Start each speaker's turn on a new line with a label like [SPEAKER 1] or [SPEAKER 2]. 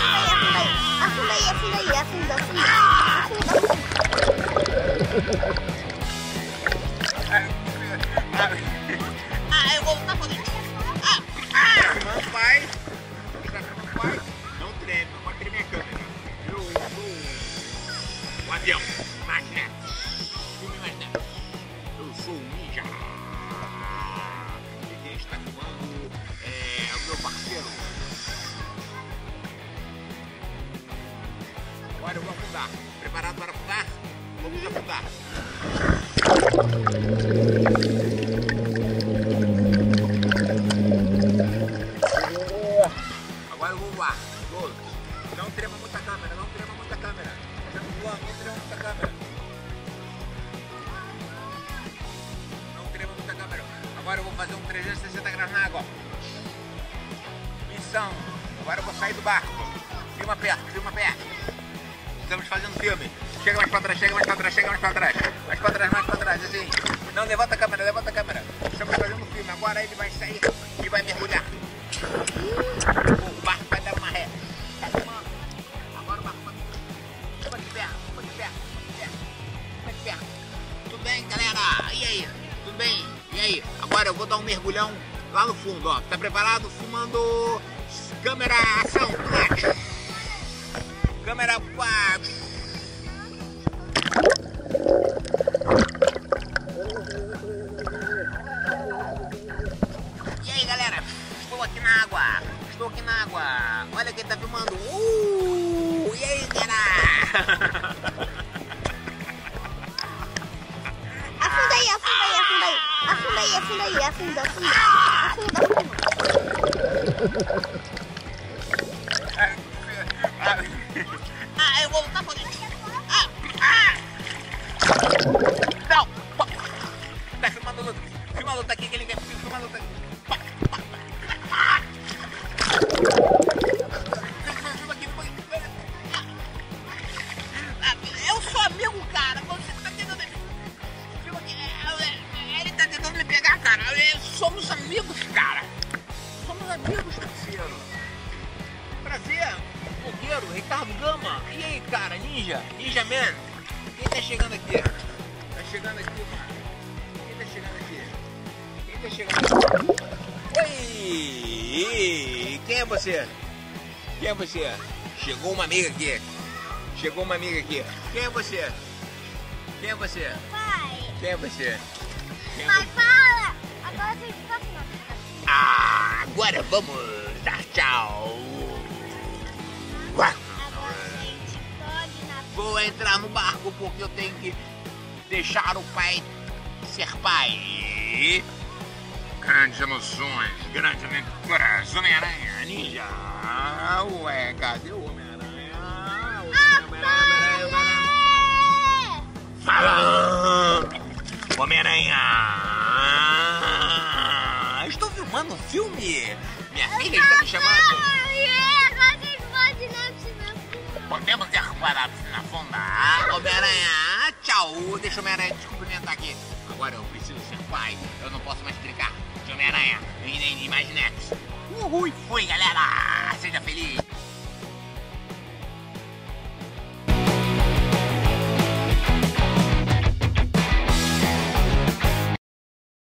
[SPEAKER 1] Afunda aí. Afunda.
[SPEAKER 2] Eu vou voltar pra dentro. Não faz. Não treme, não pode tremer a câmera. Eu sou o avião, Magneto. Filme Magneto. Eu sou o ninja. E quem está filmando é o meu parceiro. Agora eu vou afundar. Preparado para afundar? Vamos afundar. Agora eu vou voar. Não trema muita câmera. Estamos voando, não trema muita câmera. Agora eu vou fazer um 360 graus na água. Missão. Agora eu vou sair do barco. Filma perto. Estamos fazendo filme. Chega mais pra trás. Mais pra trás, assim. Não, levanta a câmera. Estamos fazendo filme. Agora ele vai sair e vai mergulhar. O barco vai dar uma ré. Tá filmando. Agora o barco vai... Fica de perto. Tudo bem, galera? E aí? Tudo bem? E aí? Agora eu vou dar um mergulhão lá no fundo, ó. Tá preparado? Filmando... Câmera, ação! Câmera... E aí, galera? Estou aqui na água. Olha quem tá filmando. E aí, galera?
[SPEAKER 1] Afunda.
[SPEAKER 2] Eu vou lutar por isso. Não! Tá filmando a luta. Filma a luta aqui que ele quer. Filma a luta aqui. Filma aqui. Eu sou amigo, cara. Você tá tentando me... Filma aqui. Ele tá tentando me pegar, cara. Somos amigos, cara. Parceiro. Prazer. Fogueiro, Ricardo Gama. E aí, cara? Ninja Man. Quem tá chegando aqui? Mano. Quem tá chegando aqui? Oi! Quem é você? Chegou uma amiga aqui. Quem é você?
[SPEAKER 1] Pai.
[SPEAKER 2] Quem é você?
[SPEAKER 1] Pai, fala. Agora você fica assim, ó.
[SPEAKER 2] Agora vamos dar tchau.
[SPEAKER 1] Agora a gente pode na...
[SPEAKER 2] Vou entrar no barco porque eu tenho que deixar o pai ser pai. Grandes emoções, grandes aventuras. Homem-Aranha, Ninja. Ué, cadê o Homem-Aranha? Fala! Homem-Aranha! Estou filmando um filme. Minha filha está me chamando. Podemos ir para a piscina funda. Homem-Aranha, tchau. Deixa o Homem-Aranha te cumprimentar aqui. Agora eu preciso ser pai. Eu não posso mais brincar de Homem-Aranha e nem de Magneto. Fui, galera. Seja feliz.